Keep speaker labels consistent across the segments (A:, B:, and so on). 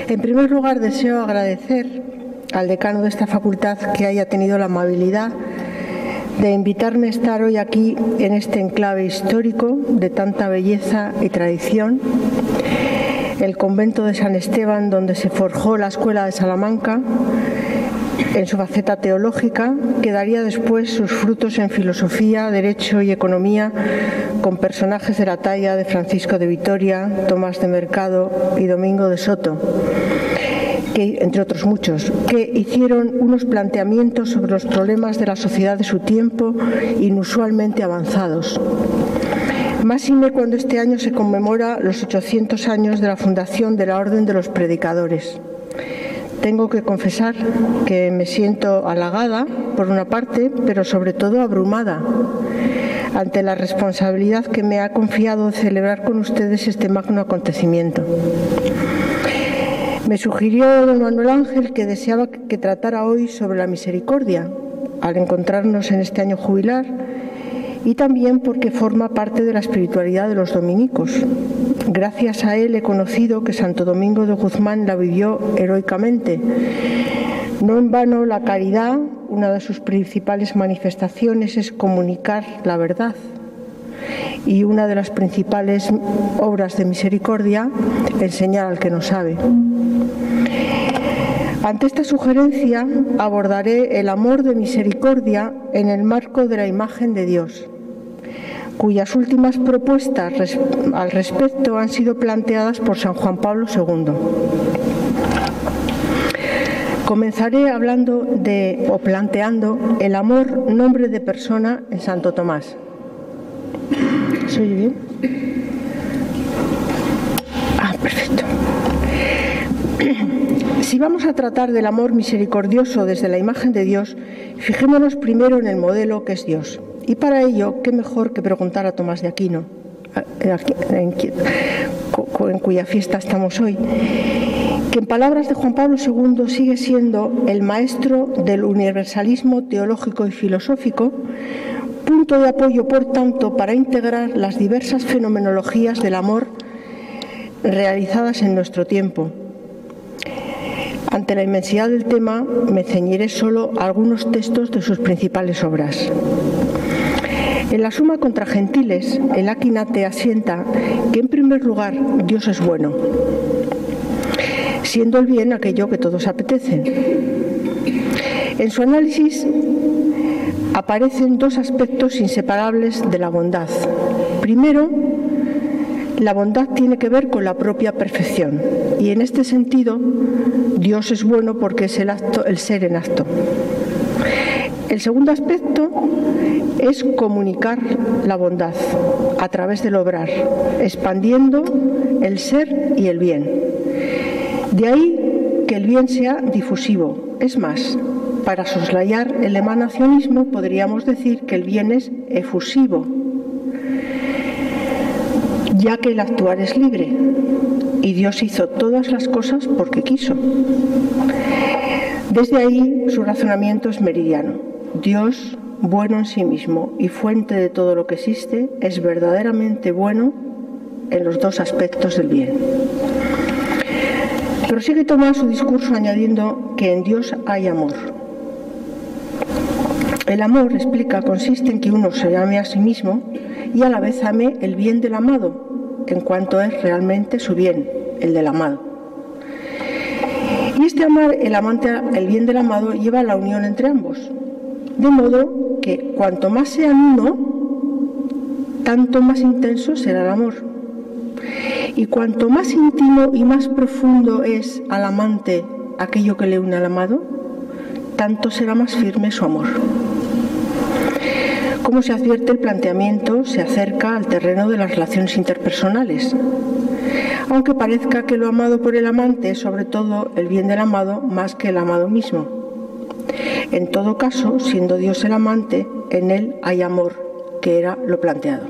A: En primer lugar, deseo agradecer al decano de esta facultad que haya tenido la amabilidad de invitarme a estar hoy aquí en este enclave histórico de tanta belleza y tradición, el convento de San Esteban, donde se forjó la Escuela de Salamanca en su faceta teológica, que daría después sus frutos en filosofía, derecho y economía, con personajes de la talla de Francisco de Vitoria, Tomás de Mercado y Domingo de Soto, que, entre otros muchos, que hicieron unos planteamientos sobre los problemas de la sociedad de su tiempo inusualmente avanzados. Máxime cuando este año se conmemora los 800 años de la fundación de la Orden de los Predicadores. Tengo que confesar que me siento halagada, por una parte, pero sobre todo abrumada ante la responsabilidad que me ha confiado de celebrar con ustedes este magno acontecimiento. Me sugirió don Manuel Ángel que deseaba que tratara hoy sobre la misericordia, al encontrarnos en este año jubilar, y también porque forma parte de la espiritualidad de los dominicos. Gracias a él he conocido que Santo Domingo de Guzmán la vivió heroicamente. No en vano la caridad, una de sus principales manifestaciones es comunicar la verdad. Y una de las principales obras de misericordia, enseñar al que no sabe. Ante esta sugerencia abordaré el amor de misericordia en el marco de la imagen de Dios, cuyas últimas propuestas al respecto han sido planteadas por San Juan Pablo II. Comenzaré planteando el amor nombre de persona en Santo Tomás. ¿Se oye bien? Perfecto. Si vamos a tratar del amor misericordioso desde la imagen de Dios, fijémonos primero en el modelo que es Dios. Y para ello, qué mejor que preguntar a Tomás de Aquino, en cuya fiesta estamos hoy, que en palabras de Juan Pablo II sigue siendo el maestro del universalismo teológico y filosófico, punto de apoyo, por tanto, para integrar las diversas fenomenologías del amor realizadas en nuestro tiempo. Ante la inmensidad del tema, me ceñiré solo a algunos textos de sus principales obras. En la Suma contra Gentiles, el Aquinate asienta que, en primer lugar, Dios es bueno, siendo el bien aquello que todos apetecen. En su análisis aparecen dos aspectos inseparables de la bondad. Primero, la bondad tiene que ver con la propia perfección, y en este sentido Dios es bueno porque es el ser en acto. El segundo aspecto es comunicar la bondad a través del obrar, expandiendo el ser y el bien. De ahí que el bien sea difusivo. Es más, para soslayar el emanacionismo podríamos decir que el bien es efusivo, ya que el actuar es libre, y Dios hizo todas las cosas porque quiso. Desde ahí su razonamiento es meridiano. Dios, bueno en sí mismo y fuente de todo lo que existe, es verdaderamente bueno en los dos aspectos del bien. Prosigue Tomás su discurso añadiendo que en Dios hay amor. El amor, explica, consiste en que uno se ame a sí mismo y a la vez ame el bien del amado, en cuanto es realmente su bien, el del amado. Y este amar el bien del amado lleva a la unión entre ambos, de modo que cuanto más sean uno, tanto más intenso será el amor. Y cuanto más íntimo y más profundo es al amante aquello que le une al amado, tanto será más firme su amor. Como se advierte, el planteamiento se acerca al terreno de las relaciones interpersonales, aunque parezca que lo amado por el amante es sobre todo el bien del amado más que el amado mismo. En todo caso, siendo Dios el amante, en él hay amor, que era lo planteado.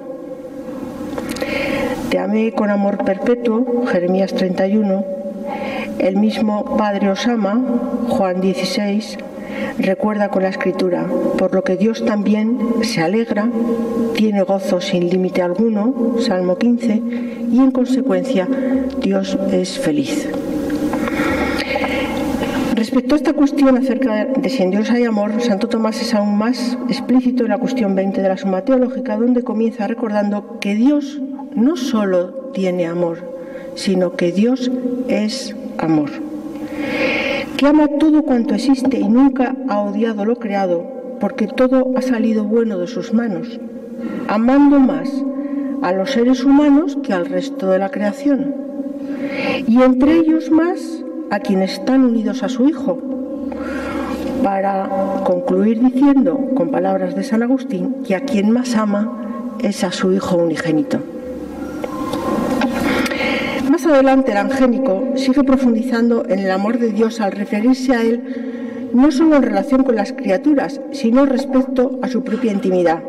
A: Te amé con amor perpetuo, Jeremías 31, el mismo Padre os ama, Juan 16, recuerda con la Escritura, por lo que Dios también se alegra, tiene gozo sin límite alguno, Salmo 15, y en consecuencia Dios es feliz. Respecto a esta cuestión acerca de si en Dios hay amor, Santo Tomás es aún más explícito en la cuestión 20 de la Suma Teológica, donde comienza recordando que Dios no solo tiene amor, sino que Dios es amor, que ama todo cuanto existe y nunca ha odiado lo creado, porque todo ha salido bueno de sus manos, amando más a los seres humanos que al resto de la creación, y entre ellos más a quienes están unidos a su Hijo, para concluir diciendo, con palabras de San Agustín, que a quien más ama es a su Hijo unigénito. Más adelante el angélico sigue profundizando en el amor de Dios al referirse a Él no solo en relación con las criaturas, sino respecto a su propia intimidad.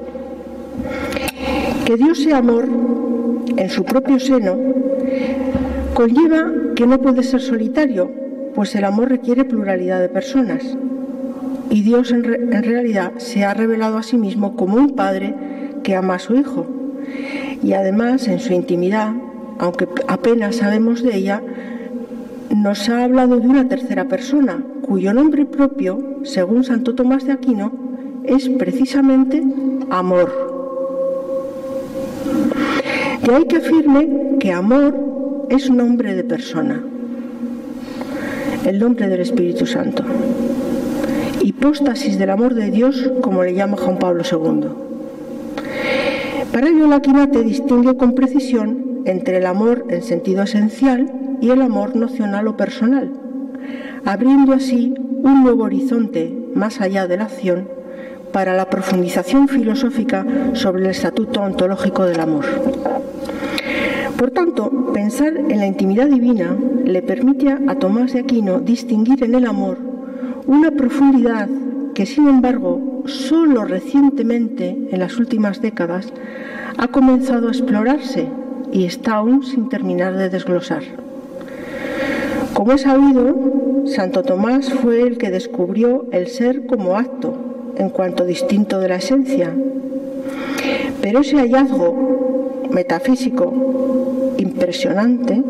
A: Que Dios sea amor en su propio seno conlleva que no puede ser solitario, pues el amor requiere pluralidad de personas. Y Dios en realidad se ha revelado a sí mismo como un padre que ama a su Hijo. Y además, en su intimidad, aunque apenas sabemos de ella, nos ha hablado de una tercera persona, cuyo nombre propio, según Santo Tomás de Aquino, es precisamente amor. De ahí que afirme que amor es nombre de persona, el nombre del Espíritu Santo, hipóstasis del amor de Dios, como le llama Juan Pablo II. Para ello, la Quinate distingue con precisión entre el amor en sentido esencial y el amor nocional o personal, abriendo así un nuevo horizonte más allá de la acción para la profundización filosófica sobre el estatuto ontológico del amor. Por tanto, pensar en la intimidad divina le permite a Tomás de Aquino distinguir en el amor una profundidad que, sin embargo, solo recientemente, en las últimas décadas, ha comenzado a explorarse y está aún sin terminar de desglosar. Como es sabido, Santo Tomás fue el que descubrió el ser como acto, en cuanto distinto de la esencia. Pero ese hallazgo metafísico impresionante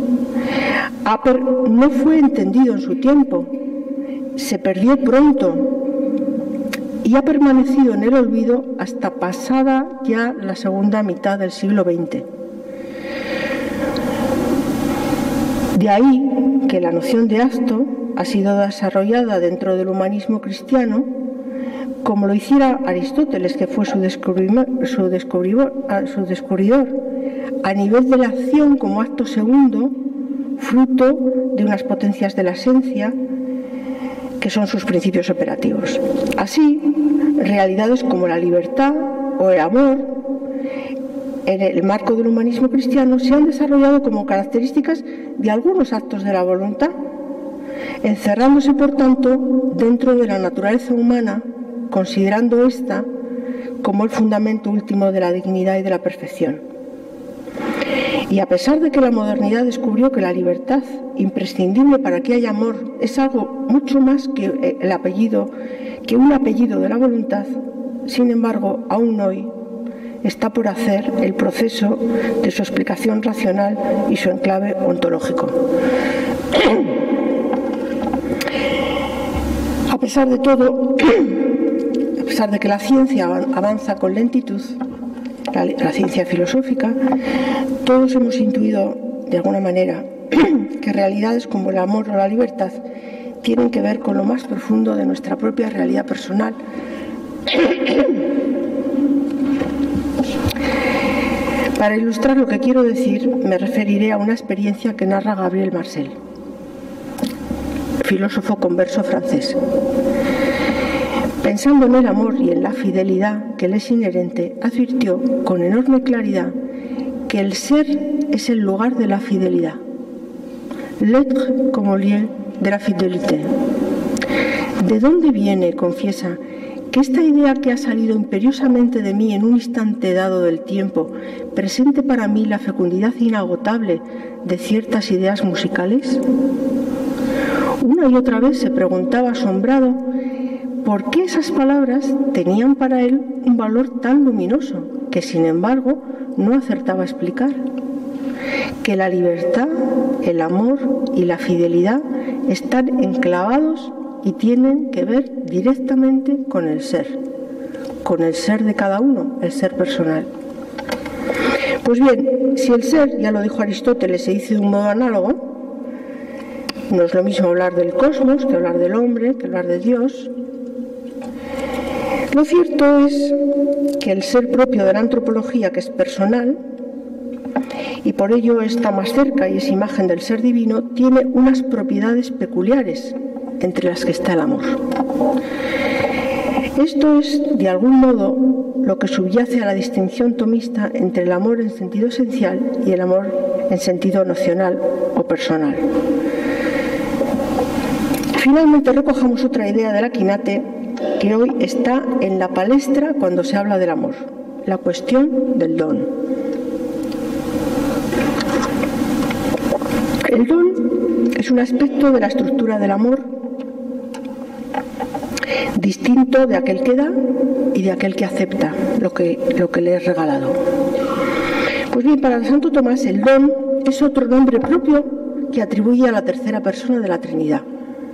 A: no fue entendido en su tiempo, se perdió pronto y ha permanecido en el olvido hasta pasada ya la segunda mitad del siglo XX. De ahí que la noción de acto ha sido desarrollada dentro del humanismo cristiano, como lo hiciera Aristóteles, que fue su descubridor, a nivel de la acción como acto segundo, fruto de unas potencias de la esencia, que son sus principios operativos. Así, realidades como la libertad o el amor, en el marco del humanismo cristiano, se han desarrollado como características de algunos actos de la voluntad, encerrándose, por tanto, dentro de la naturaleza humana, considerando ésta como el fundamento último de la dignidad y de la perfección. Y a pesar de que la modernidad descubrió que la libertad, imprescindible para que haya amor, es algo mucho más que un apellido de la voluntad, sin embargo, aún hoy está por hacer el proceso de su explicación racional y su enclave ontológico. A pesar de todo, a pesar de que la ciencia avanza con lentitud, la ciencia filosófica, todos hemos intuido de alguna manera que realidades como el amor o la libertad tienen que ver con lo más profundo de nuestra propia realidad personal. Para ilustrar lo que quiero decir, me referiré a una experiencia que narra Gabriel Marcel, filósofo converso francés. Pensando en el amor y en la fidelidad que le es inherente, advirtió con enorme claridad que el ser es el lugar de la fidelidad, l'être como lieu de la fidélité. ¿De dónde viene, confiesa, que esta idea que ha salido imperiosamente de mí en un instante dado del tiempo presente para mí la fecundidad inagotable de ciertas ideas musicales? Una y otra vez se preguntaba asombrado por qué esas palabras tenían para él un valor tan luminoso que, sin embargo, no acertaba a explicar. Que la libertad el amor y la fidelidad están enclavados y tienen que ver directamente con el ser de cada uno, el ser personal. Pues bien, si el ser, ya lo dijo Aristóteles, se dice de un modo análogo, no es lo mismo hablar del cosmos que hablar del hombre, que hablar de Dios. Lo cierto es que el ser propio de la antropología, que es personal, y por ello está más cerca y es imagen del ser divino, tiene unas propiedades peculiares, entre las que está el amor. Esto es, de algún modo, lo que subyace a la distinción tomista entre el amor en sentido esencial y el amor en sentido nocional o personal. Finalmente recojamos otra idea del Aquinate que hoy está en la palestra cuando se habla del amor, la cuestión del don. El don es un aspecto de la estructura del amor distinto de aquel que da y de aquel que acepta lo que le es regalado. Pues bien, para Santo Tomás el don es otro nombre propio que atribuye a la tercera persona de la Trinidad.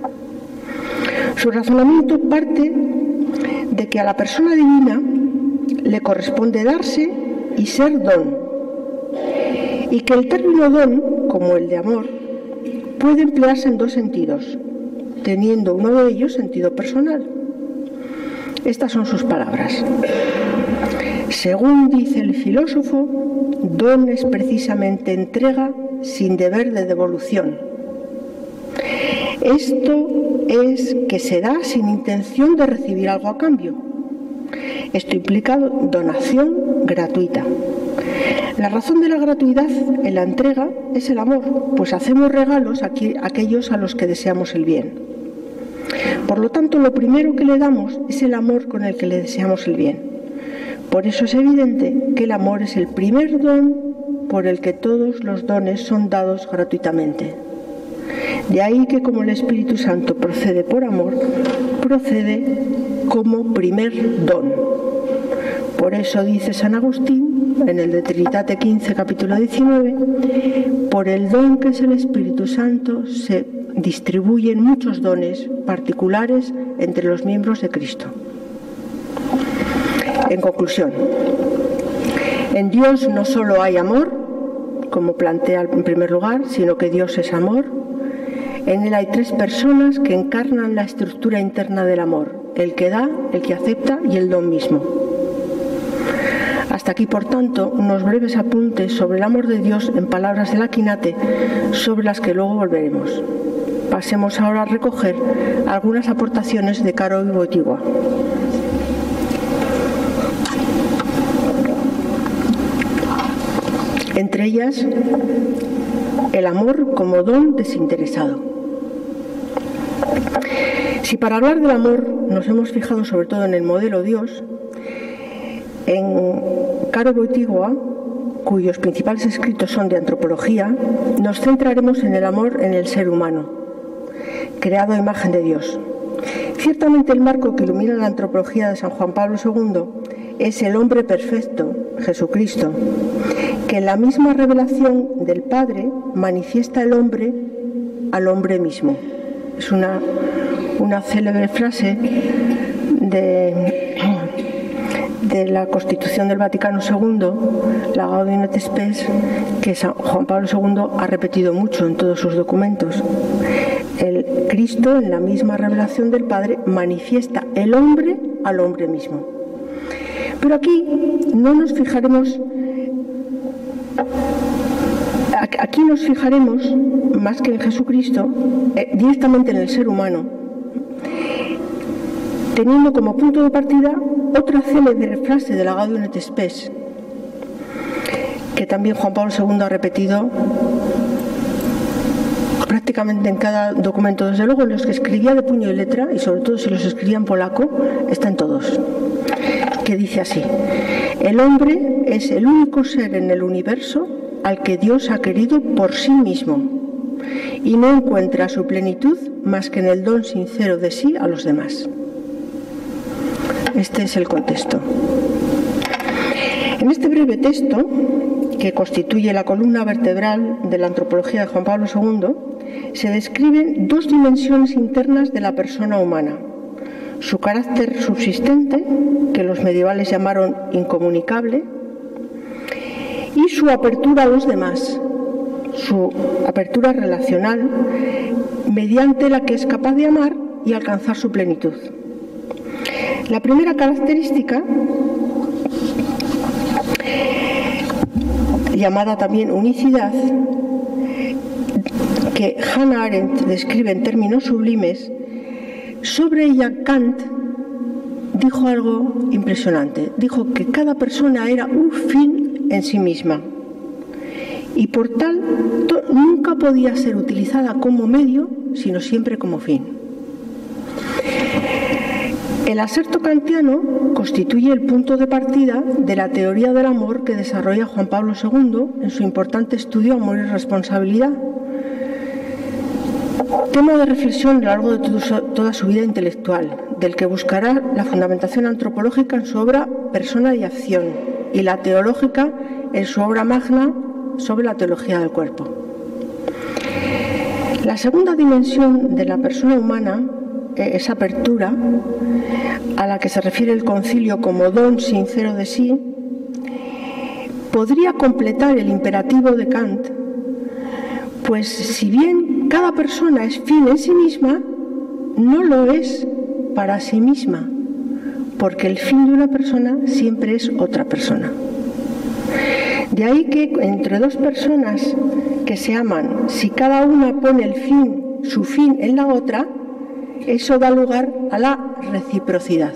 A: Su razonamiento parte de que a la persona divina le corresponde darse y ser don, y que el término don, como el de amor, puede emplearse en dos sentidos, teniendo uno de ellos sentido personal. Estas son sus palabras. Según dice el filósofo, don es precisamente entrega sin deber de devolución. Esto es que se da sin intención de recibir algo a cambio. Esto implica donación gratuita. La razón de la gratuidad en la entrega es el amor, pues hacemos regalos a aquellos a los que deseamos el bien. Por lo tanto, lo primero que le damos es el amor con el que le deseamos el bien. Por eso es evidente que el amor es el primer don por el que todos los dones son dados gratuitamente. De ahí que como el Espíritu Santo procede por amor, procede como primer don. Por eso dice San Agustín, en el De Trinitate 15, capítulo 19, por el don que es el Espíritu Santo se distribuyen muchos dones particulares entre los miembros de Cristo. En conclusión, en Dios no solo hay amor, como plantea en primer lugar, sino que Dios es amor. En Él hay tres personas que encarnan la estructura interna del amor, el que da, el que acepta y el don mismo. Hasta aquí, por tanto, unos breves apuntes sobre el amor de Dios en palabras del Aquinate, sobre las que luego volveremos. Pasemos ahora a recoger algunas aportaciones de Caro y Wojtyła. Entre ellas, el amor como don desinteresado. Si para hablar del amor nos hemos fijado sobre todo en el modelo Dios, en Caro Wojtyła, cuyos principales escritos son de antropología, nos centraremos en el amor en el ser humano, creado a imagen de Dios. Ciertamente el marco que ilumina la antropología de San Juan Pablo II es el hombre perfecto, Jesucristo, que en la misma revelación del Padre manifiesta el hombre al hombre mismo. Es una célebre frase de la Constitución del Vaticano II, la Gaudium et Spes, que San Juan Pablo II ha repetido mucho en todos sus documentos. El Cristo, en la misma revelación del Padre, manifiesta el hombre al hombre mismo. Pero aquí no nos fijaremos, aquí nos fijaremos, más que en Jesucristo, directamente en el ser humano, teniendo como punto de partida otra célebre frase de la Gaudium et Spes, que también Juan Pablo II ha repetido prácticamente en cada documento, desde luego en los que escribía de puño y letra, y sobre todo si los escribía en polaco, están todos, que dice así: el hombre es el único ser en el universo al que Dios ha querido por sí mismo y no encuentra su plenitud más que en el don sincero de sí a los demás. Este es el contexto. En este breve texto, que constituye la columna vertebral de la antropología de Juan Pablo II, se describen dos dimensiones internas de la persona humana: su carácter subsistente, que los medievales llamaron incomunicable, y su apertura a los demás, su apertura relacional, mediante la que es capaz de amar y alcanzar su plenitud. La primera característica, llamada también unicidad, que Hannah Arendt describe en términos sublimes, sobre ella Kant dijo algo impresionante. Dijo que cada persona era un fin en sí misma y por tal nunca podía ser utilizada como medio, sino siempre como fin. El aserto kantiano constituye el punto de partida de la teoría del amor que desarrolla Juan Pablo II en su importante estudio Amor y Responsabilidad, tema de reflexión a lo largo de toda su vida intelectual, del que buscará la fundamentación antropológica en su obra Persona y Acción y la teológica en su obra magna sobre la teología del cuerpo. La segunda dimensión de la persona humana, esa apertura a la que se refiere el concilio como don sincero de sí, podría completar el imperativo de Kant, pues si bien cada persona es fin en sí misma, no lo es para sí misma, porque el fin de una persona siempre es otra persona. De ahí que entre dos personas que se aman, si cada una pone su fin en la otra, eso da lugar a la reciprocidad.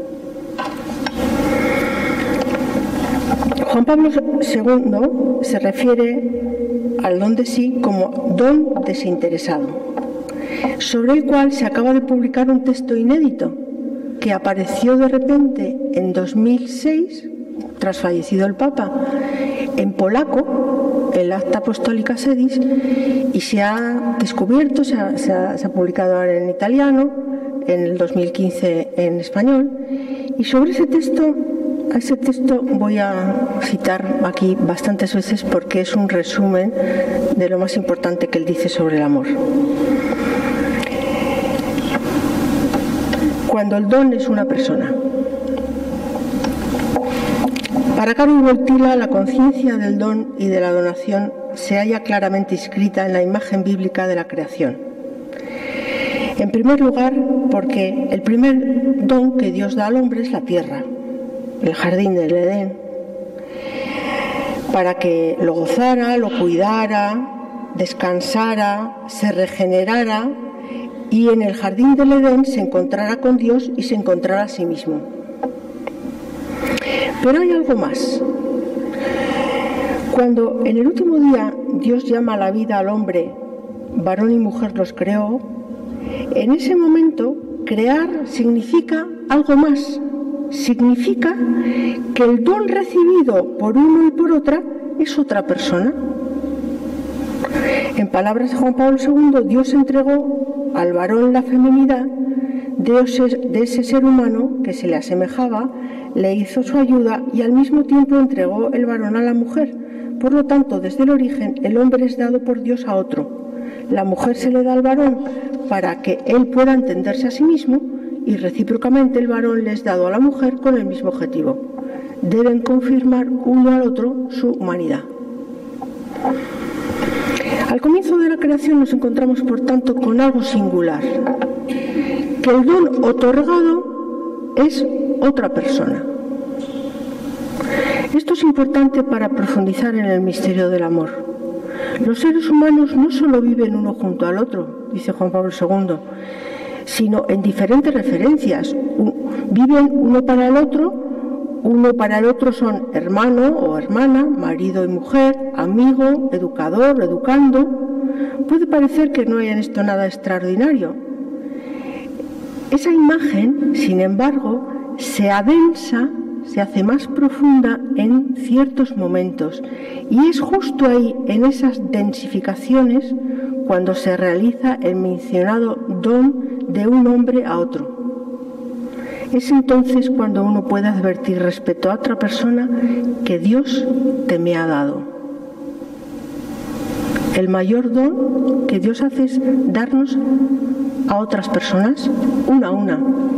A: Juan Pablo II se refiere al don de sí como don desinteresado, sobre el cual se acaba de publicar un texto inédito que apareció de repente en 2006, tras fallecido el Papa, en polaco, el Acta Apostólica Sedis, y se ha descubierto, se ha publicado ahora en italiano, en el 2015 en español, y sobre ese texto voy a citar aquí bastantes veces porque es un resumen de lo más importante que él dice sobre el amor. Cuando el don es una persona. Para Carol Wojtyla, la conciencia del don y de la donación se halla claramente inscrita en la imagen bíblica de la creación. En primer lugar, porque el primer don que Dios da al hombre es la tierra, el jardín del Edén, para que lo gozara, lo cuidara, descansara, se regenerara y en el jardín del Edén se encontrara con Dios y se encontrara a sí mismo. Pero hay algo más. Cuando en el último día Dios llama a la vida al hombre, varón y mujer los creó, en ese momento crear significa algo más. Significa que el don recibido por uno y por otra es otra persona. En palabras de Juan Pablo II, Dios entregó al varón la feminidad de ese ser humano que se le asemejaba, le hizo su ayuda y al mismo tiempo entregó el varón a la mujer. Por lo tanto, desde el origen, el hombre es dado por Dios a otro. La mujer se le da al varón para que él pueda entenderse a sí mismo y recíprocamente el varón le es dado a la mujer con el mismo objetivo. Deben confirmar uno al otro su humanidad. Al comienzo de la creación nos encontramos, por tanto, con algo singular, que el don otorgado es otra persona. Esto es importante para profundizar en el misterio del amor. Los seres humanos no solo viven uno junto al otro, dice Juan Pablo II, sino en diferentes referencias. Viven uno para el otro son hermano o hermana, marido y mujer, amigo, educador, educando. Puede parecer que no hay en esto nada extraordinario. Esa imagen, sin embargo, se adensa, se hace más profunda en ciertos momentos, y es justo ahí, en esas densificaciones, cuando se realiza el mencionado don de un hombre a otro. Es entonces cuando uno puede advertir respecto a otra persona que Dios te me ha dado. El mayor don que Dios hace es darnos a otras personas, una a una.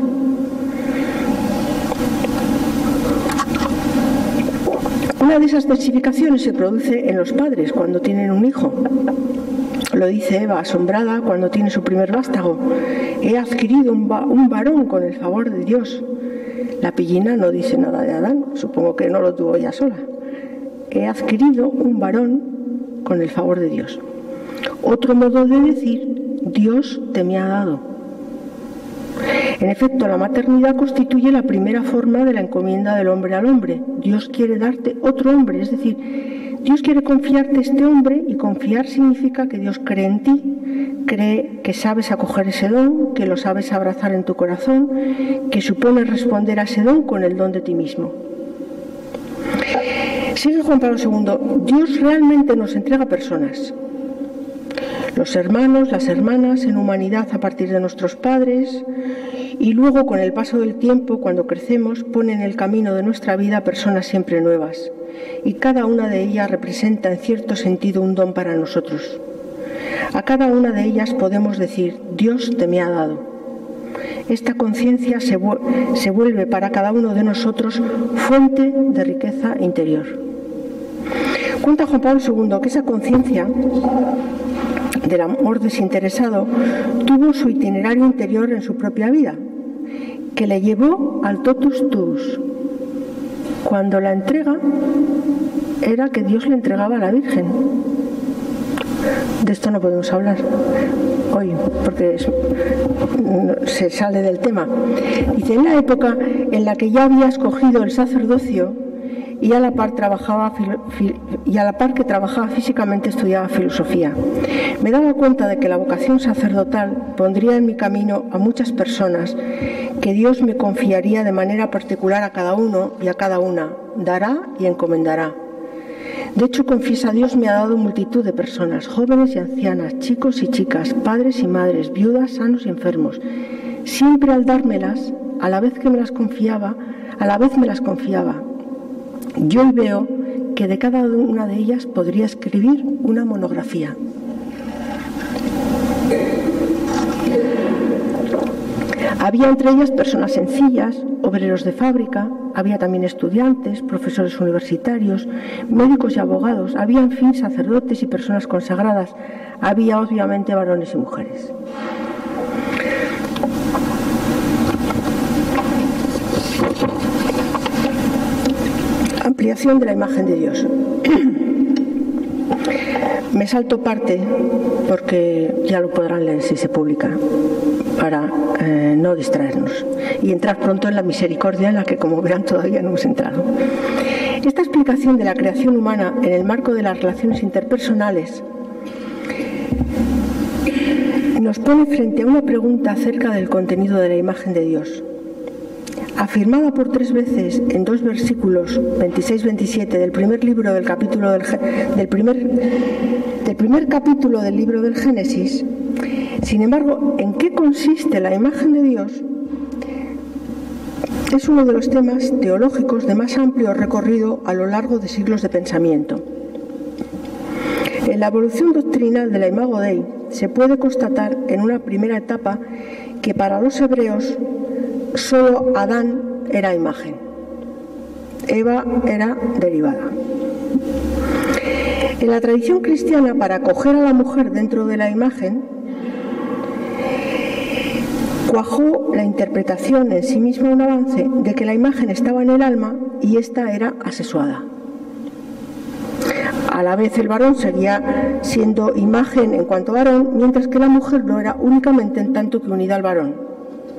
A: Una de esas densificaciones se produce en los padres cuando tienen un hijo. Lo dice Eva, asombrada, cuando tiene su primer vástago. He adquirido un varón con el favor de Dios. La pillina no dice nada de Adán, supongo que no lo tuvo ella sola. He adquirido un varón con el favor de Dios. Otro modo de decir, Dios te me ha dado. En efecto, la maternidad constituye la primera forma de la encomienda del hombre al hombre. Dios quiere darte otro hombre, es decir, Dios quiere confiarte este hombre, y confiar significa que Dios cree en ti, cree que sabes acoger ese don, que lo sabes abrazar en tu corazón, que supone responder a ese don con el don de ti mismo. Sigue Juan Pablo II, Dios realmente nos entrega personas. Los hermanos, las hermanas en humanidad a partir de nuestros padres, y luego con el paso del tiempo, cuando crecemos, ponen en el camino de nuestra vida personas siempre nuevas, y cada una de ellas representa en cierto sentido un don para nosotros. A cada una de ellas podemos decir, Dios te me ha dado. Esta conciencia se vuelve para cada uno de nosotros fuente de riqueza interior. Cuenta Juan Pablo II que esa conciencia del amor desinteresado tuvo su itinerario interior en su propia vida, que le llevó al totus tuus. Cuando la entrega era que Dios le entregaba a la Virgen. De esto no podemos hablar hoy porque se sale del tema. Dice, en la época en la que ya había escogido el sacerdocio y a la par que trabajaba físicamente estudiaba filosofía, me daba cuenta de que la vocación sacerdotal pondría en mi camino a muchas personas que Dios me confiaría de manera particular a cada uno y a cada una, dará y encomendará. De hecho, confiesa, Dios me ha dado multitud de personas, jóvenes y ancianas, chicos y chicas, padres y madres, viudas, sanos y enfermos. Siempre al dármelas, a la vez me las confiaba. Yo hoy veo que de cada una de ellas podría escribir una monografía. Había entre ellas personas sencillas, obreros de fábrica, había también estudiantes, profesores universitarios, médicos y abogados, había en fin sacerdotes y personas consagradas, había obviamente varones y mujeres. Ampliación de la imagen de Dios. Me salto parte porque ya lo podrán leer si se publica, para no distraernos y entrar pronto en la misericordia en la que, como verán, todavía no hemos entrado. Esta explicación de la creación humana en el marco de las relaciones interpersonales nos pone frente a una pregunta acerca del contenido de la imagen de Dios. Afirmada por 3 veces en 2 versículos 26-27 del primer capítulo del libro del Génesis. Sin embargo, ¿en qué consiste la imagen de Dios? Es uno de los temas teológicos de más amplio recorrido a lo largo de siglos de pensamiento. En la evolución doctrinal de la Imago Dei se puede constatar en una primera etapa que para los hebreos solo Adán era imagen, Eva era derivada. En la tradición cristiana, para acoger a la mujer dentro de la imagen, cuajó la interpretación en sí misma un avance de que la imagen estaba en el alma y ésta era asexuada. A la vez el varón seguía siendo imagen en cuanto a varón, mientras que la mujer lo era únicamente en tanto que unida al varón.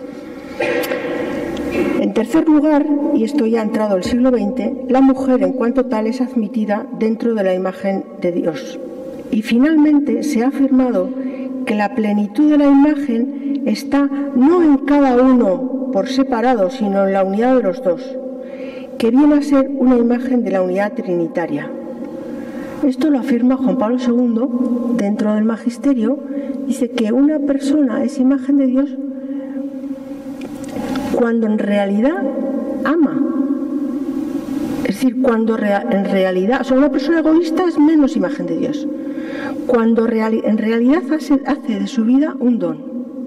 A: En tercer lugar, y esto ya ha entrado el siglo XX, la mujer en cuanto tal es admitida dentro de la imagen de Dios. Y finalmente se ha afirmado que la plenitud de la imagen está no en cada uno por separado, sino en la unidad de los dos, que viene a ser una imagen de la unidad trinitaria. Esto lo afirma Juan Pablo II dentro del Magisterio. Dice que una persona es imagen de Dios cuando en realidad ama. Es decir, cuando en realidad, una persona egoísta es menos imagen de Dios. cuando en realidad hace de su vida un don.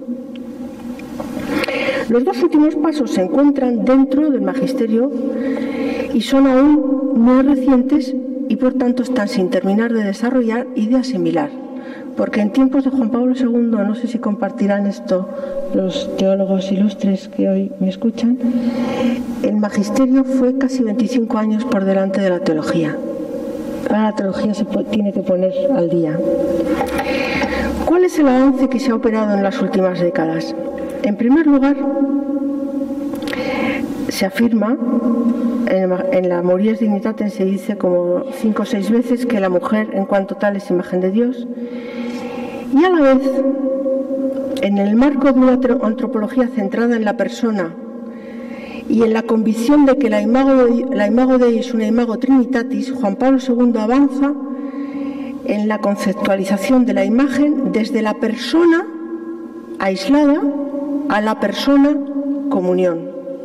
A: Los dos últimos pasos se encuentran dentro del magisterio y son aún muy recientes y por tanto están sin terminar de desarrollar y de asimilar. Porque en tiempos de Juan Pablo II, no sé si compartirán esto los teólogos ilustres que hoy me escuchan, el magisterio fue casi 25 años por delante de la teología. Ahora la teología se tiene que poner al día. ¿Cuál es el avance que se ha operado en las últimas décadas? En primer lugar, se afirma, en la Amoris Dignitatem se dice como 5 o 6 veces que la mujer en cuanto tal es imagen de Dios, y a la vez, en el marco de una antropología centrada en la persona y en la convicción de que la imago Dei es una imago Trinitatis, Juan Pablo II avanza en la conceptualización de la imagen desde la persona aislada a la persona comunión.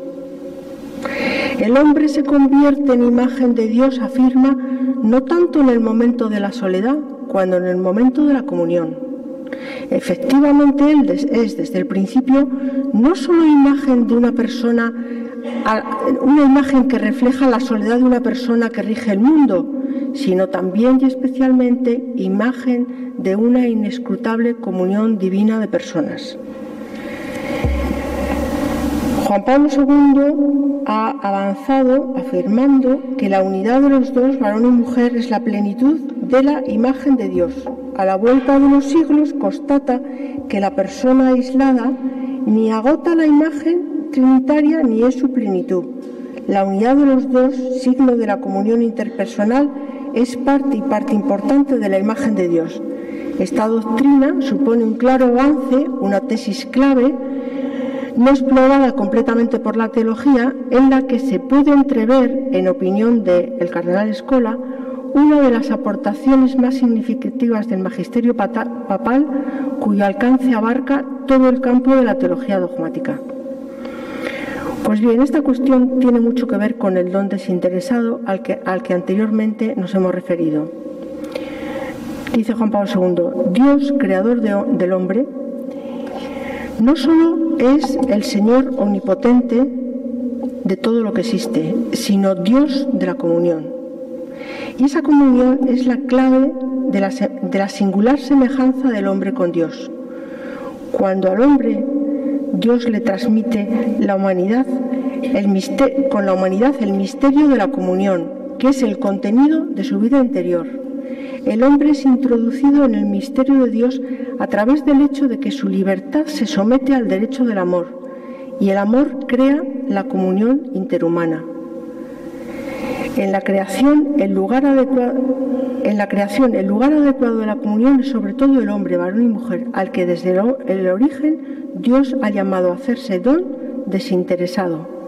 A: El hombre se convierte en imagen de Dios, afirma, no tanto en el momento de la soledad, cuando en el momento de la comunión. Efectivamente, él es desde el principio no solo imagen de una persona, una imagen que refleja la soledad de una persona que rige el mundo, sino también y especialmente imagen de una inescrutable comunión divina de personas. Juan Pablo II ha avanzado afirmando que la unidad de los dos, varón y mujer, es la plenitud de la imagen de Dios. A la vuelta de los siglos constata que la persona aislada ni agota la imagen trinitaria ni es su plenitud. La unidad de los dos, signo de la comunión interpersonal, es parte importante de la imagen de Dios. Esta doctrina supone un claro avance, una tesis clave, no explorada completamente por la teología, en la que se puede entrever, en opinión del cardenal Scola, una de las aportaciones más significativas del magisterio papal, cuyo alcance abarca todo el campo de la teología dogmática. Pues bien, esta cuestión tiene mucho que ver con el don desinteresado al que anteriormente nos hemos referido. Dice Juan Pablo II, Dios, creador del hombre, no solo es el Señor omnipotente de todo lo que existe, sino Dios de la comunión. Y esa comunión es la clave de la singular semejanza del hombre con Dios. Cuando al hombre Dios le transmite la humanidad, con la humanidad el misterio de la comunión, que es el contenido de su vida interior. El hombre es introducido en el misterio de Dios a través del hecho de que su libertad se somete al derecho del amor, y el amor crea la comunión interhumana. En la creación, el lugar adecuado de la comunión es sobre todo el hombre, varón y mujer, al que desde el origen Dios ha llamado a hacerse don desinteresado.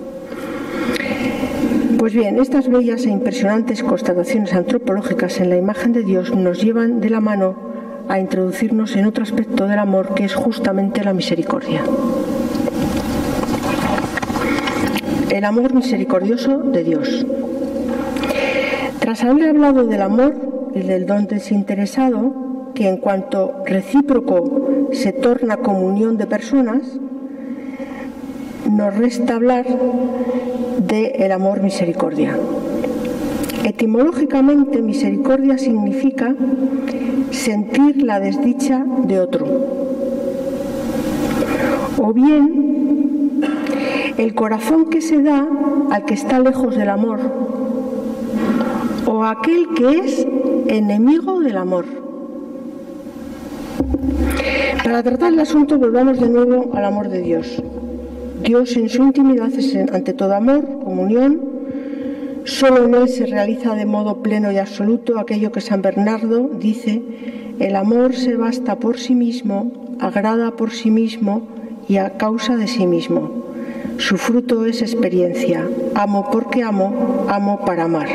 A: Pues bien, estas bellas e impresionantes constataciones antropológicas en la imagen de Dios nos llevan de la mano a introducirnos en otro aspecto del amor, que es justamente la misericordia. El amor misericordioso de Dios. Tras haber hablado del amor y del don desinteresado, que en cuanto recíproco se torna comunión de personas, nos resta hablar del amor misericordia. Etimológicamente, misericordia significa sentir la desdicha de otro, o bien el corazón que se da al que está lejos del amor, o aquel que es enemigo del amor. Para tratar el asunto, volvamos de nuevo al amor de Dios. Dios en su intimidad es ante todo amor, comunión. Solo en él se realiza de modo pleno y absoluto aquello que San Bernardo dice: el amor se basta por sí mismo, agrada por sí mismo y a causa de sí mismo. Su fruto es experiencia. Amo porque amo, amo para amar.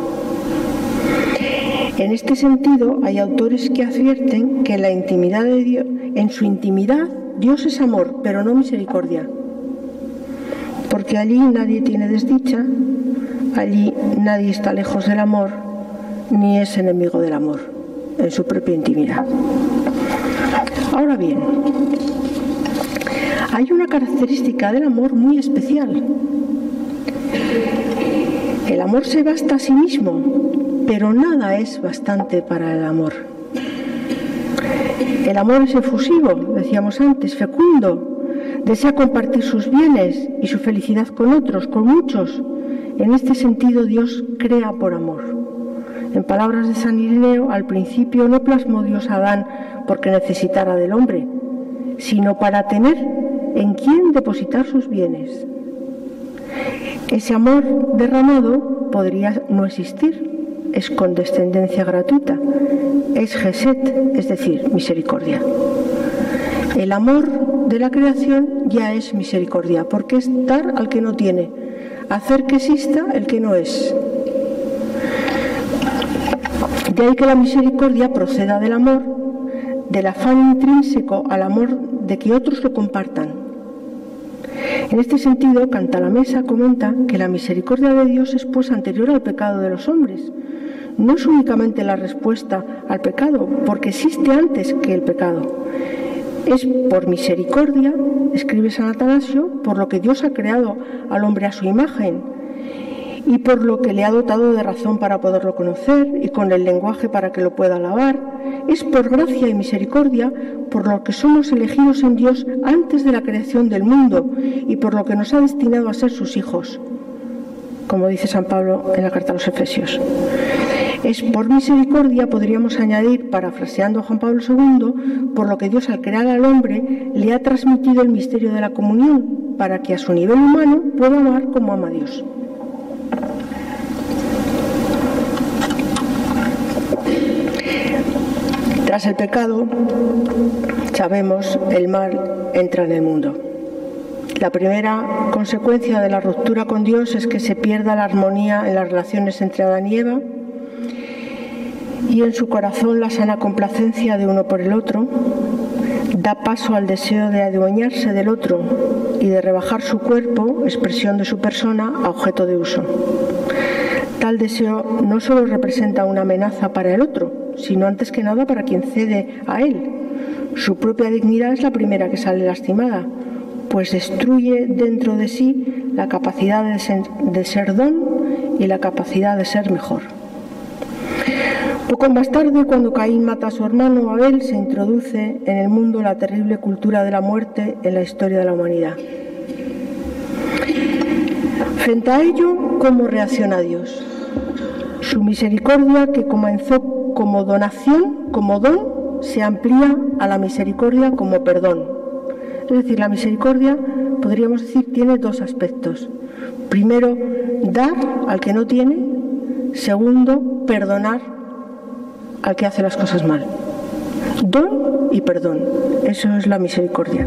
A: En este sentido, hay autores que advierten que en la intimidad de Dios, en su intimidad, Dios es amor, pero no misericordia. Porque allí nadie tiene desdicha, allí nadie está lejos del amor, ni es enemigo del amor. en su propia intimidad. Ahora bien, hay una característica del amor muy especial. El amor se basta a sí mismo, pero nada es bastante para el amor. El amor es efusivo, decíamos antes, fecundo, desea compartir sus bienes y su felicidad con otros, con muchos. En este sentido, Dios crea por amor. En palabras de San Ireneo, al principio no plasmó Dios a Adán porque necesitara del hombre, sino para tener en quién depositar sus bienes. Ese amor derramado podría no existir, es condescendencia gratuita, es Gesed, es decir, misericordia. El amor de la creación ya es misericordia, porque es dar al que no tiene, hacer que exista el que no es. De ahí que la misericordia proceda del amor, del afán intrínseco al amor de que otros lo compartan. En este sentido, Cantalamessa comenta que la misericordia de Dios es pues anterior al pecado de los hombres. No es únicamente la respuesta al pecado, porque existe antes que el pecado. Es por misericordia, escribe San Atanasio, por lo que Dios ha creado al hombre a su imagen y por lo que le ha dotado de razón para poderlo conocer y con el lenguaje para que lo pueda alabar. Es por gracia y misericordia por lo que somos elegidos en Dios antes de la creación del mundo y por lo que nos ha destinado a ser sus hijos, como dice San Pablo en la carta a los Efesios. Es por misericordia, podríamos añadir, parafraseando a Juan Pablo II, por lo que Dios al crear al hombre le ha transmitido el misterio de la comunión para que a su nivel humano pueda amar como ama a Dios. Tras el pecado, sabemos, el mal entra en el mundo. La primera consecuencia de la ruptura con Dios es que se pierda la armonía en las relaciones entre Adán y Eva y en su corazón la sana complacencia de uno por el otro da paso al deseo de adueñarse del otro y de rebajar su cuerpo, expresión de su persona, a objeto de uso. Tal deseo no solo representa una amenaza para el otro, sino antes que nada para quien cede a él. Su propia dignidad es la primera que sale lastimada, pues destruye dentro de sí la capacidad de ser don y la capacidad de ser mejor. Poco más tarde, cuando Caín mata a su hermano Abel, se introduce en el mundo la terrible cultura de la muerte en la historia de la humanidad. Frente a ello, ¿cómo reacciona Dios? Su misericordia, que comenzó como donación, como don, se amplía a la misericordia como perdón. Es decir, la misericordia, podríamos decir, tiene dos aspectos. Primero, dar al que no tiene. Segundo, perdonar al que hace las cosas mal. Don y perdón, eso es la misericordia.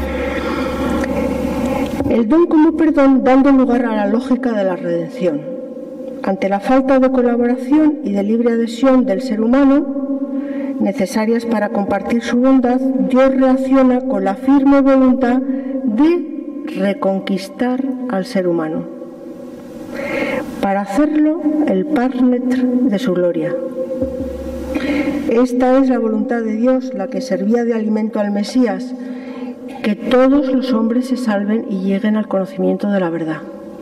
A: El don como perdón dando lugar a la lógica de la redención. Ante la falta de colaboración y de libre adhesión del ser humano, necesarias para compartir su bondad, Dios reacciona con la firme voluntad de reconquistar al ser humano, para hacerlo el partner de su gloria. Esta es la voluntad de Dios, la que servía de alimento al Mesías, que todos los hombres se salven y lleguen al conocimiento de la verdad.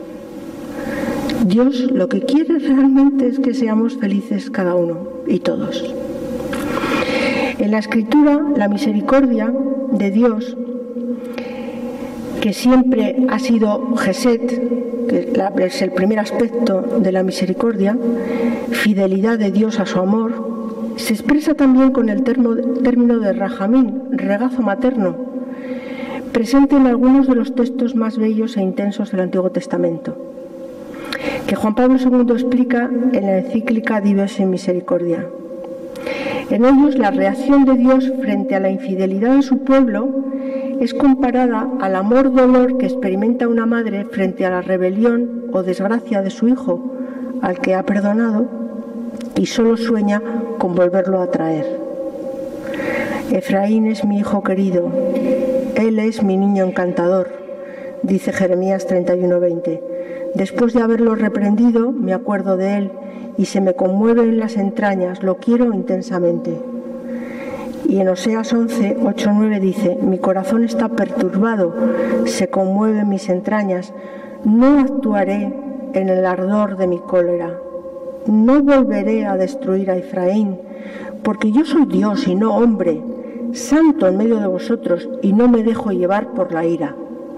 A: Dios lo que quiere realmente es que seamos felices cada uno y todos. En la Escritura, la misericordia de Dios, que siempre ha sido Gesed, que es el primer aspecto de la misericordia, fidelidad de Dios a su amor, se expresa también con el término de Rajamín, regazo materno, presente en algunos de los textos más bellos e intensos del Antiguo Testamento, que Juan Pablo II explica en la encíclica Dives in Misericordia. En ellos, la reacción de Dios frente a la infidelidad de su pueblo es comparada al amor-dolor que experimenta una madre frente a la rebelión o desgracia de su hijo, al que ha perdonado, y solo sueña con volverlo a traer. Efraín es mi hijo querido, él es mi niño encantador, dice Jeremías 31:20. Después de haberlo reprendido, me acuerdo de él y se me conmueve en las entrañas, lo quiero intensamente. Y en Oseas 11, 8, 9 dice: mi corazón está perturbado, se conmueven mis entrañas, no actuaré en el ardor de mi cólera, no volveré a destruir a Efraín, porque yo soy Dios y no hombre, santo en medio de vosotros, y no me dejo llevar por la ira.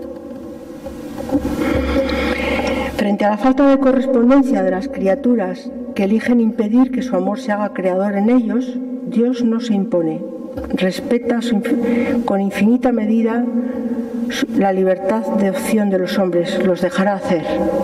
A: Frente a la falta de correspondencia de las criaturas que eligen impedir que su amor se haga creador en ellos, Dios no se impone, respeta con infinita medida la libertad de opción de los hombres, los dejará hacer.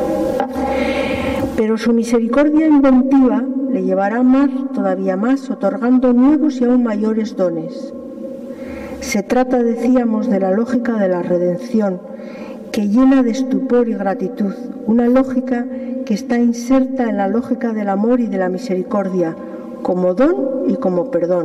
A: Pero su misericordia inventiva le llevará a amar todavía más, otorgando nuevos y aún mayores dones. Se trata, decíamos, de la lógica de la redención, que llena de estupor y gratitud, una lógica que está inserta en la lógica del amor y de la misericordia, como don y como perdón.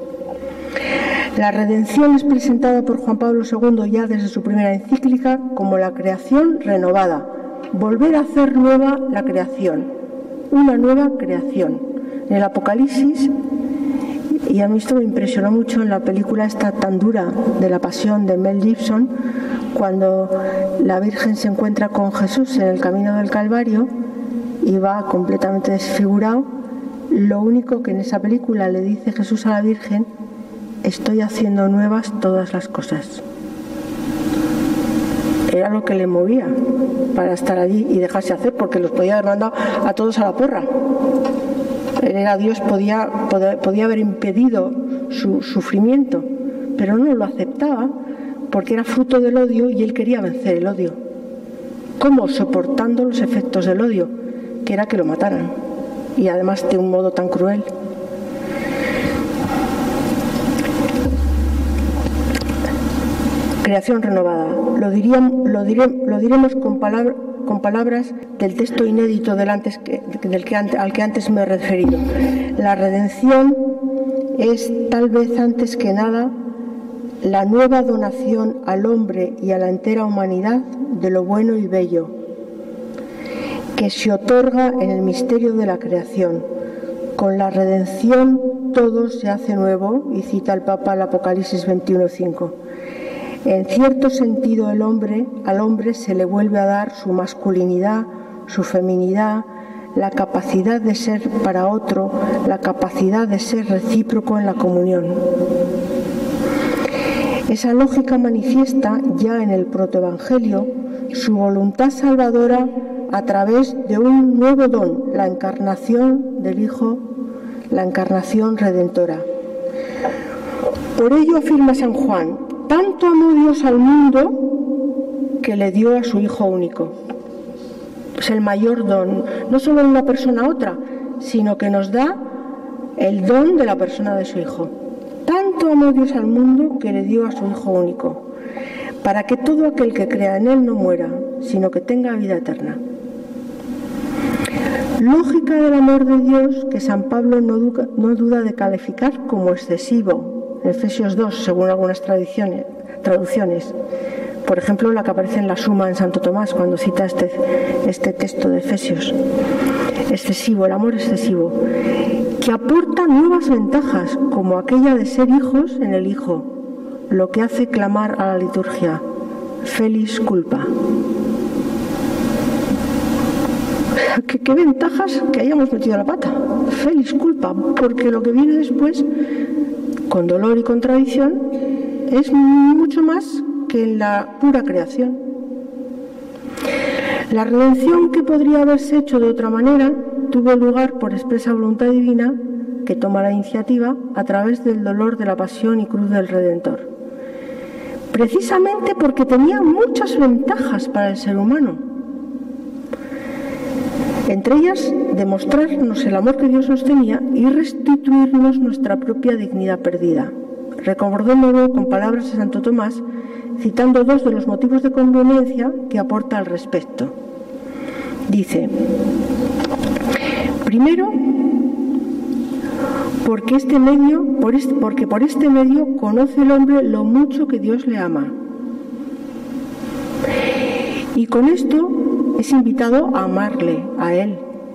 A: La redención es presentada por Juan Pablo II ya desde su primera encíclica como la creación renovada, volver a hacer nueva la creación, una nueva creación. En el Apocalipsis, y a mí esto me impresionó mucho en la película esta tan dura de la Pasión de Mel Gibson, cuando la Virgen se encuentra con Jesús en el camino del Calvario y va completamente desfigurado, lo único que en esa película le dice Jesús a la Virgen: estoy haciendo nuevas todas las cosas. Era lo que le movía para estar allí y dejarse hacer, porque los podía haber mandado a todos a la porra. Él era Dios, podía haber impedido su sufrimiento, pero no lo aceptaba porque era fruto del odio y él quería vencer el odio. ¿Cómo? Soportando los efectos del odio, que era que lo mataran, y además de un modo tan cruel. Creación renovada. Lo diremos con palabras del texto inédito al que antes me he referido. La redención es, tal vez antes que nada, la nueva donación al hombre y a la entera humanidad de lo bueno y bello, que se otorga en el misterio de la creación. Con la redención todo se hace nuevo, y cita el Papa el Apocalipsis 21:5. En cierto sentido, al hombre se le vuelve a dar su masculinidad, su feminidad, la capacidad de ser para otro, la capacidad de ser recíproco en la comunión. Esa lógica manifiesta ya en el protoevangelio su voluntad salvadora a través de un nuevo don, la encarnación del Hijo, la encarnación redentora. Por ello afirma San Juan: tanto amó Dios al mundo que le dio a su Hijo único. Es el mayor don, no solo de una persona a otra, sino que nos da el don de la persona de su Hijo. Tanto amó Dios al mundo que le dio a su Hijo único, para que todo aquel que crea en Él no muera, sino que tenga vida eterna. Lógica del amor de Dios que San Pablo no duda de calificar como excesivo, en Efesios 2, según algunas traducciones. Por ejemplo, la que aparece en la Suma en Santo Tomás, cuando cita este texto de Efesios. Excesivo, el amor excesivo, que aporta nuevas ventajas, como aquella de ser hijos en el Hijo, lo que hace clamar a la liturgia: Felix culpa. ¿Qué ventajas que hayamos metido la pata? Felix culpa, porque lo que viene después, con dolor y contradicción, es mucho más que en la pura creación. La redención, que podría haberse hecho de otra manera, tuvo lugar por expresa voluntad divina, que toma la iniciativa a través del dolor de la pasión y cruz del Redentor. Precisamente porque tenía muchas ventajas para el ser humano. Entre ellas, demostrarnos el amor que Dios nos tenía y restituirnos nuestra propia dignidad perdida. Recordémoslo con palabras de Santo Tomás, citando dos de los motivos de conveniencia que aporta al respecto. Dice: primero, porque por este medio conoce el hombre lo mucho que Dios le ama. Y con esto es invitado a amarle a Él,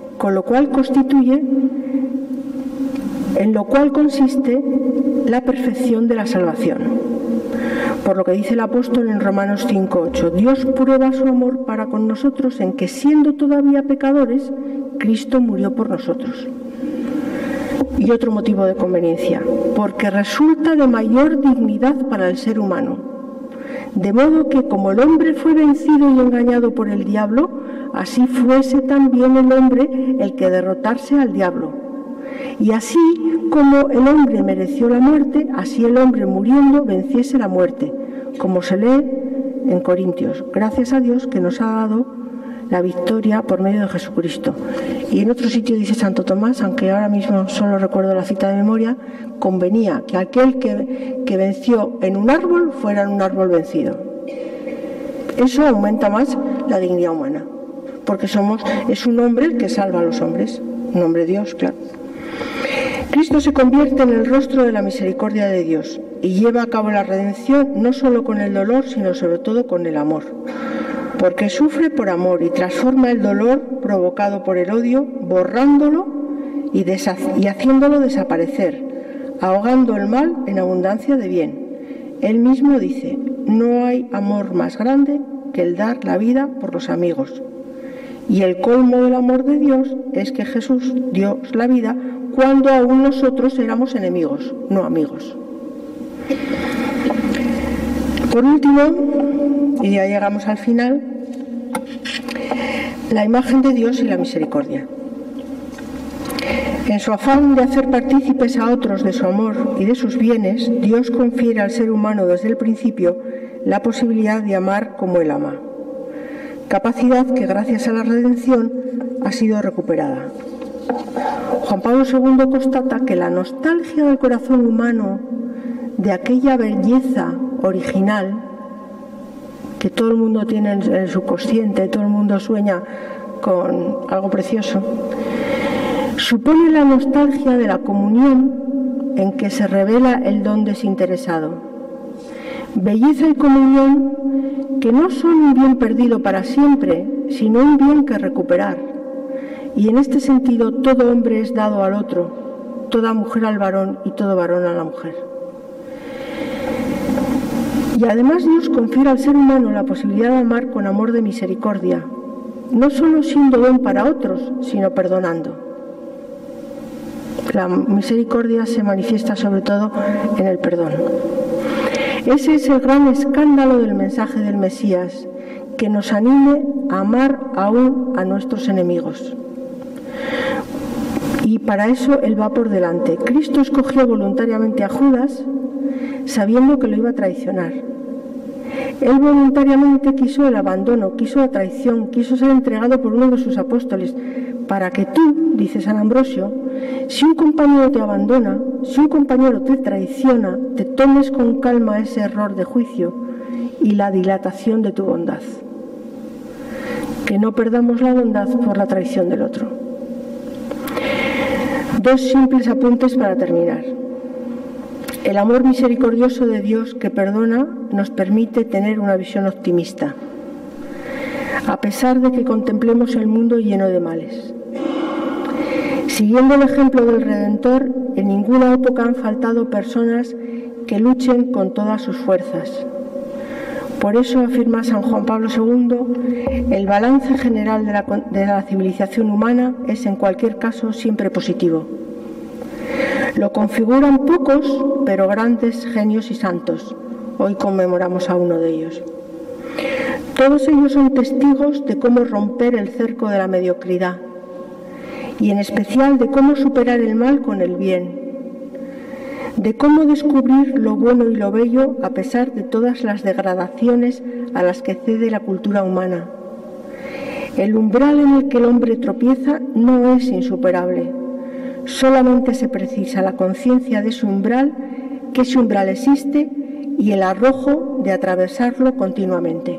A: en lo cual consiste la perfección de la salvación. Por lo que dice el apóstol en Romanos 5:8, Dios prueba su amor para con nosotros en que, siendo todavía pecadores, Cristo murió por nosotros. Y otro motivo de conveniencia, porque resulta de mayor dignidad para el ser humano. De modo que como el hombre fue vencido y engañado por el diablo, así fuese también el hombre el que derrotase al diablo. Y así como el hombre mereció la muerte, así el hombre muriendo venciese la muerte, como se lee en Corintios. Gracias a Dios que nos ha dado la victoria por medio de Jesucristo. Y en otro sitio dice Santo Tomás, aunque ahora mismo solo recuerdo la cita de memoria, convenía que aquel que venció en un árbol fuera en un árbol vencido. Eso aumenta más la dignidad humana, porque es un hombre el que salva a los hombres, un hombre Dios, claro. Cristo se convierte en el rostro de la misericordia de Dios y lleva a cabo la redención no solo con el dolor, sino sobre todo con el amor. Porque sufre por amor y transforma el dolor provocado por el odio, borrándolo y haciéndolo desaparecer, ahogando el mal en abundancia de bien. Él mismo dice, no hay amor más grande que el dar la vida por los amigos. Y el colmo del amor de Dios es que Jesús dio la vida cuando aún nosotros éramos enemigos, no amigos. Por último, y ya llegamos al final, la imagen de Dios y la misericordia. En su afán de hacer partícipes a otros de su amor y de sus bienes, Dios confiere al ser humano desde el principio la posibilidad de amar como Él ama, capacidad que gracias a la redención ha sido recuperada. Juan Pablo II constata que la nostalgia del corazón humano de aquella belleza original que todo el mundo tiene en el subconsciente, todo el mundo sueña con algo precioso, supone la nostalgia de la comunión en que se revela el don desinteresado. Belleza y comunión que no son un bien perdido para siempre, sino un bien que recuperar. Y en este sentido todo hombre es dado al otro, toda mujer al varón y todo varón a la mujer. Y además Dios confiere al ser humano la posibilidad de amar con amor de misericordia, no solo siendo don para otros, sino perdonando. La misericordia se manifiesta sobre todo en el perdón. Ese es el gran escándalo del mensaje del Mesías, que nos anime a amar aún a nuestros enemigos. Y para eso Él va por delante. Cristo escogió voluntariamente a Judas, sabiendo que lo iba a traicionar. Él voluntariamente quiso el abandono, quiso la traición, quiso ser entregado por uno de sus apóstoles, para que tú, dice San Ambrosio, si un compañero te abandona, si un compañero te traiciona, te tomes con calma ese error de juicio y la dilatación de tu bondad. Que no perdamos la bondad por la traición del otro. Dos simples apuntes para terminar. El amor misericordioso de Dios que perdona nos permite tener una visión optimista, a pesar de que contemplemos el mundo lleno de males. Siguiendo el ejemplo del Redentor, en ninguna época han faltado personas que luchen con todas sus fuerzas. Por eso afirma San Juan Pablo II, el balance general de la civilización humana es en cualquier caso siempre positivo. Lo configuran pocos, pero grandes genios y santos. Hoy conmemoramos a uno de ellos. Todos ellos son testigos de cómo romper el cerco de la mediocridad y en especial de cómo superar el mal con el bien, de cómo descubrir lo bueno y lo bello a pesar de todas las degradaciones a las que cede la cultura humana. El umbral en el que el hombre tropieza no es insuperable. Solamente se precisa la conciencia de ese umbral, que ese umbral existe, y el arrojo de atravesarlo continuamente.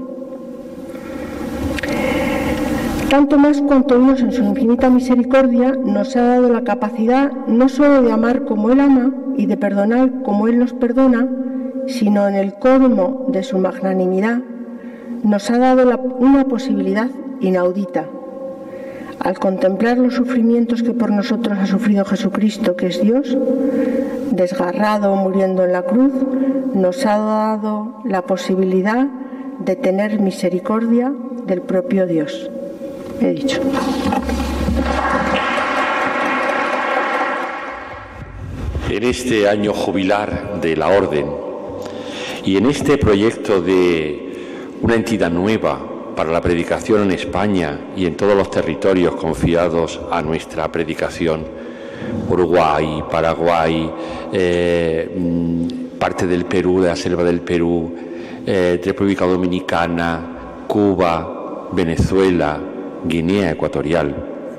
A: Tanto más cuanto Dios en su infinita misericordia nos ha dado la capacidad no solo de amar como Él ama y de perdonar como Él nos perdona, sino en el colmo de su magnanimidad nos ha dado una posibilidad inaudita. Al contemplar los sufrimientos que por nosotros ha sufrido Jesucristo, que es Dios, desgarrado muriendo en la cruz, nos ha dado la posibilidad de tener misericordia del propio Dios. He dicho.
B: En este año jubilar de la Orden y en este proyecto de una entidad nueva para la predicación en España y en todos los territorios confiados a nuestra predicación, Uruguay, Paraguay, parte del Perú, de la selva del Perú, República Dominicana, Cuba, Venezuela, Guinea Ecuatorial.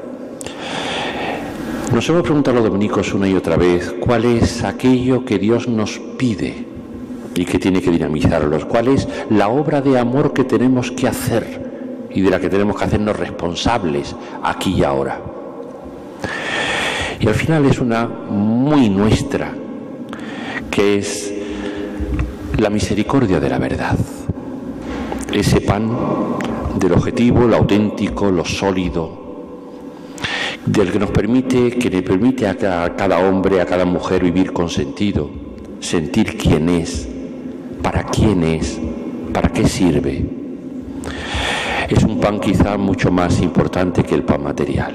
B: Nos hemos preguntado los dominicos una y otra vez cuál es aquello que Dios nos pide y que tiene que dinamizarlos, cuál es la obra de amor que tenemos que hacer y de la que tenemos que hacernos responsables aquí y ahora. Y al final es una muy nuestra, que es la misericordia de la verdad, ese pan del objetivo, lo auténtico, lo sólido, del que le permite a cada hombre, a cada mujer vivir con sentido, sentir quién es, para qué sirve. Es un pan quizá mucho más importante que el pan material.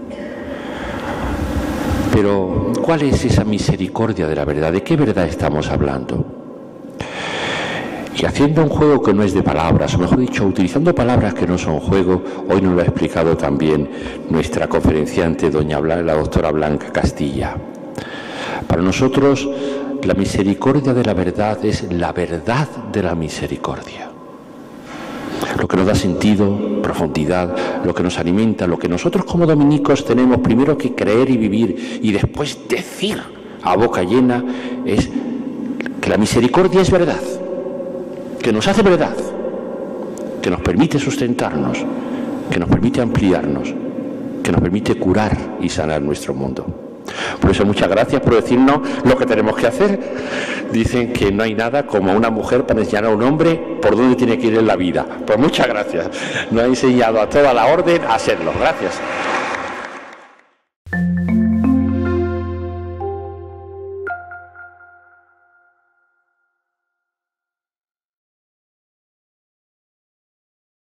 B: Pero, ¿cuál es esa misericordia de la verdad? ¿De qué verdad estamos hablando? Y haciendo un juego que no es de palabras, o mejor dicho, utilizando palabras que no son juego, hoy nos lo ha explicado también nuestra conferenciante, la doctora Blanca Castilla. Para nosotros, la misericordia de la verdad es la verdad de la misericordia. Lo que nos da sentido, profundidad, lo que nos alimenta, lo que nosotros como dominicos tenemos primero que creer y vivir y después decir a boca llena es que la misericordia es verdad, que nos hace verdad, que nos permite sustentarnos, que nos permite ampliarnos, que nos permite curar y sanar nuestro mundo. Por eso muchas gracias por decirnos lo que tenemos que hacer. Dicen que no hay nada como una mujer para enseñar a un hombre por dónde tiene que ir en la vida. Pues muchas gracias. Nos ha enseñado a toda la orden a hacerlo. Gracias.